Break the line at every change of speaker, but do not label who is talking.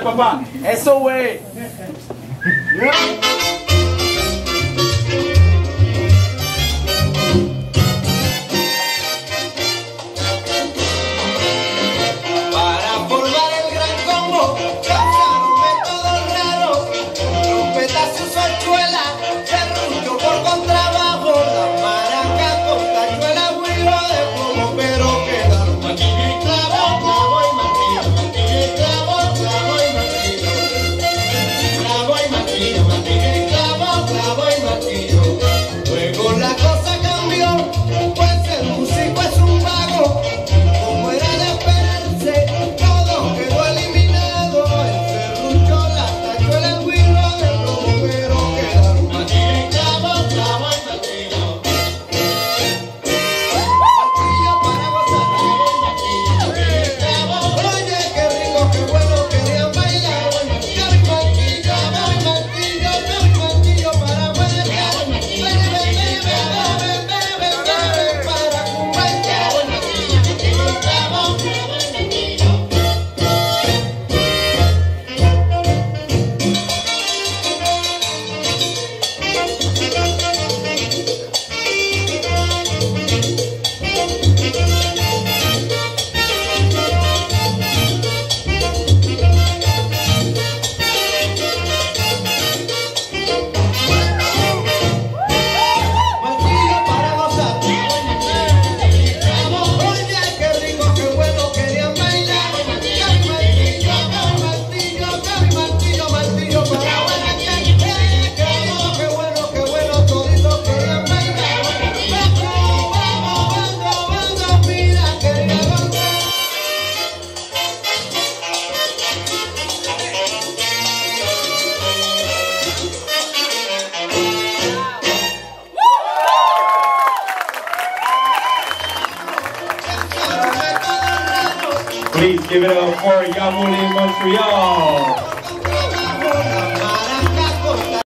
papá. Eso, güey.
Para formar el gran combo, causaron métodos raros, trompetas y hochuela, serrucho por contrabajo, la maraca con tachuela, güiro de plomo, pero quedaron martillo y clavo, clavo y martillo, martillo y clavo, clavo y martillo, clavo y martillo, martillo y clavo, clavo y martillo. Luego la cosa cambió, pues el músico es un vago, como era de esperarse, todo quedó eliminado, el serrucho, la tachuela, el güiro de plomo, pero quedaron martillo y clavo, clavo y martillo. Martillo para gozar, martillo y clavo, oye qué rico, qué bueno, querían bailar, clavo y martillo, clavo y martillo, clavo y martillo para bailar, para cumbanchar, martillo y clavo. Martillo para gozar, oye qué rico, qué bueno, querían bailar, martillo, martillo, martillo para bailar, qué bueno, toditos querían bailar, vamos, mira, querían gozar.
Please give it up for Yamuli Montreal.